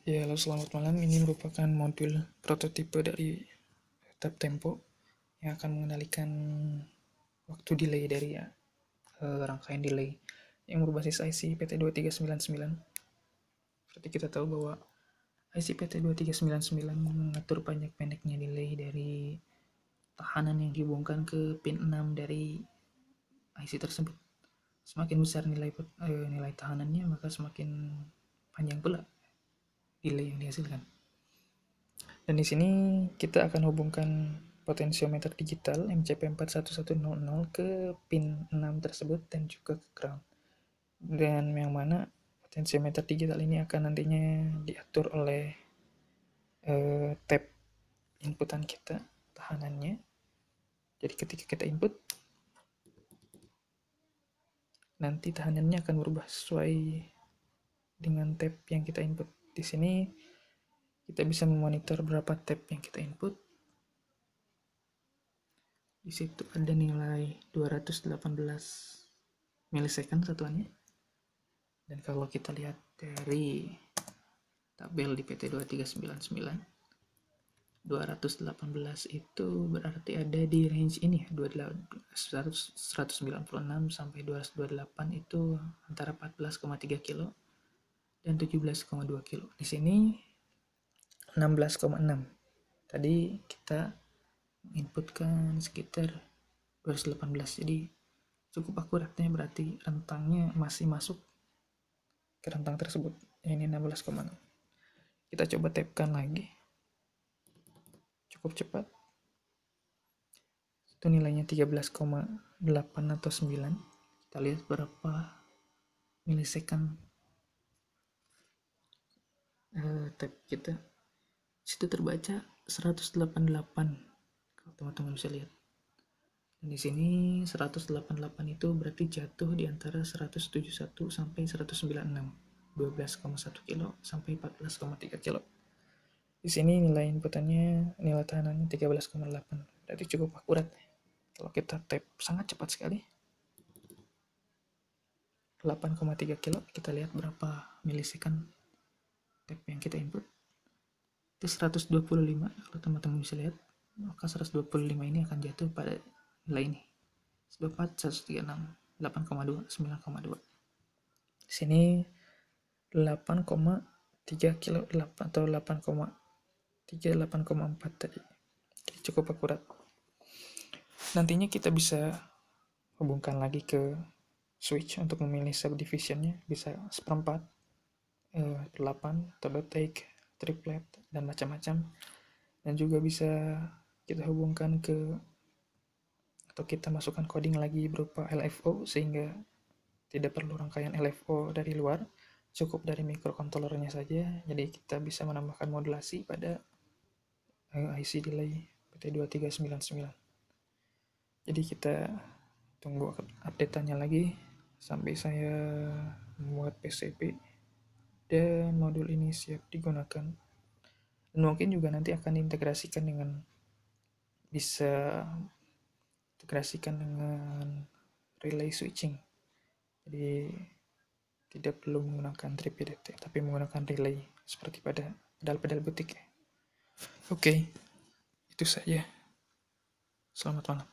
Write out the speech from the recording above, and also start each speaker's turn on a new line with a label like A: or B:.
A: Ya, halo selamat malam. Ini merupakan modul prototipe dari Tab Tempo yang akan mengendalikan waktu delay dari rangkaian delay yang berbasis IC PT2399. Seperti kita tahu bahwa IC PT2399 mengatur pendek-pendeknya delay dari tahanan yang dihubungkan ke pin 6 dari IC tersebut. Semakin besar nilai tahanannya, maka semakin panjang pula delay yang dihasilkan. Dan di sini kita akan hubungkan potensiometer digital MCP4110 ke pin 6 tersebut dan juga ke ground. Dan yang mana potensiometer digital ini akan nantinya diatur oleh tab inputan kita, tahanannya. Jadi ketika kita input, nanti tahanannya akan berubah sesuai dengan tab yang kita input. Di sini kita bisa memonitor berapa tab yang kita input. Di situ ada nilai 218 milisecond satuannya. Dan kalau kita lihat dari tabel di PT2399, 218 itu berarti ada di range ini, 196 sampai 228 itu antara 14,3 kilo dan 17,2 kilo. Di sini 16,6. Tadi kita inputkan sekitar 218, jadi cukup akuratnya, berarti rentangnya masih masuk ke rentang tersebut. Ini 16,6. Kita coba tapkan lagi, cukup cepat, itu nilainya 13,8 atau 9. Kita lihat berapa milisecond tap kita. Situ terbaca 188, kalau teman-teman bisa lihat. Dan di sini 188 itu berarti jatuh di antara 171 sampai 196, 12,1 kilo sampai 14,3 kilo. Di sini nilai inputannya, nilai tahanannya 13,8, berarti cukup akurat. Kalau kita tap sangat cepat sekali, 8,3 kilo, kita lihat berapa milisecond tap yang kita input. Itu 125, kalau teman-teman bisa lihat, maka 125 ini akan jatuh pada nilai ini, 124, 136, 8,2, 9,2. Di sini 8,3 kilo 8 atau 8,3, 8,4 tadi. Jadi cukup akurat. Nantinya kita bisa hubungkan lagi ke switch untuk memilih subdivisionnya, bisa seperempat, 8, double take, triplet, dan macam-macam. Dan juga bisa kita hubungkan ke, atau kita masukkan coding lagi berupa LFO, sehingga tidak perlu rangkaian LFO dari luar, cukup dari microcontrollernya saja. Jadi kita bisa menambahkan modulasi pada IC delay PT2399. Jadi kita tunggu update-nya lagi sampai saya membuat PCB dan modul ini siap digunakan. Dan mungkin juga nanti akan diintegrasikan dengan, bisa integrasikan dengan relay switching. Jadi tidak perlu menggunakan trip PDT, tapi menggunakan relay seperti pada pedal-pedal butik. Oke, itu saja. Selamat malam.